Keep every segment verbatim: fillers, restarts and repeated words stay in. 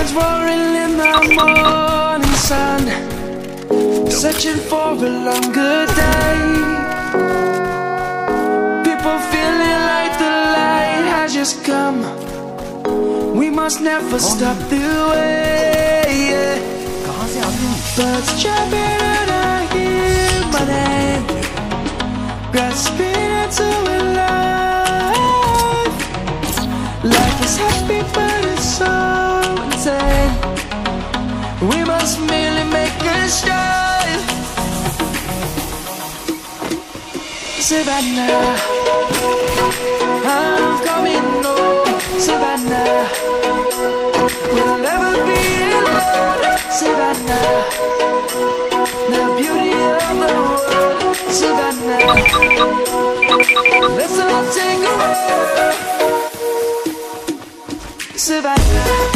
Lions roaring in the morning sun, searching for a longer day. People feeling like the light has just come. We must never stop the way, yeah. Birds chirping and I hear my name, grasping into a life. Life is happy but it's so insane. We must merely make a strive. Savannah, I'm coming home. Savannah, we'll never be alone. Savannah, the beauty of the world. Savannah, let's all take a walk. Savannah.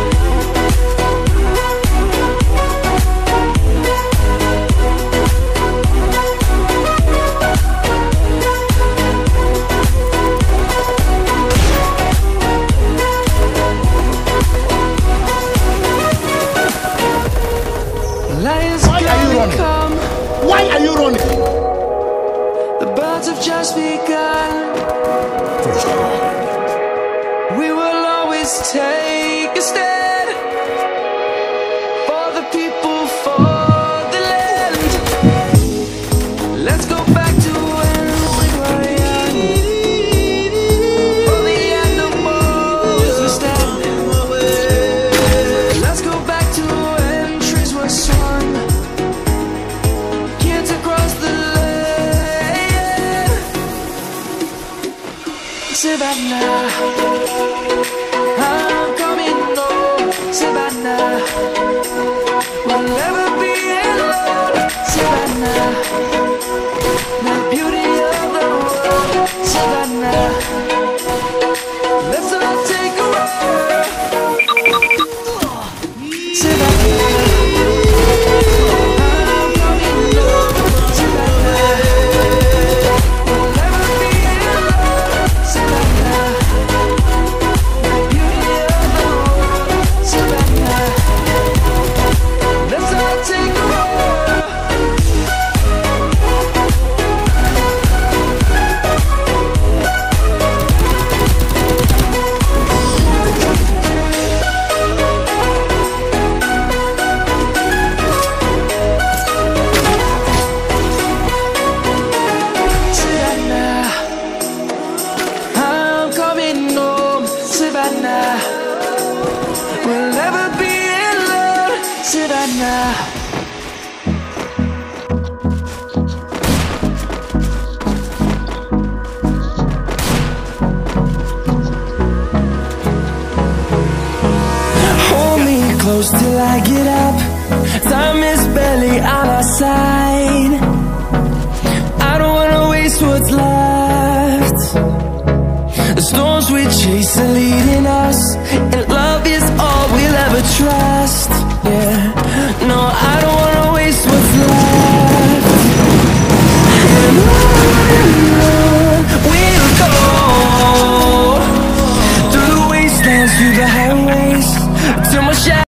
Why are you running? Come. Why are you running? The birds have just begun. First of all, we will always take a stand for the people, for the land. Let's go back to when we were young. For the animals we stand. Let's go back to when trees were swung. Kids across the land. Savannah, I'm coming home. Savannah, we'll never be alone. Savannah, the beauty of the world. Savannah, let's all take a walk. Savannah, I'm coming home. Savannah, we'll never be alone. Savannah, the beauty of the world. Savannah, let's all take a walk. Savannah, I'm coming home. Savannah, we'll never be alone. Savannah. Hold me close till I get up. Time is barely on our side. I don't wanna waste what's left. The storms we chase are leading us, and love is all we'll ever trust. Yeah, no, I don't wanna waste what's left. And on we'll go, through the wastelands, through the highways, till my shadow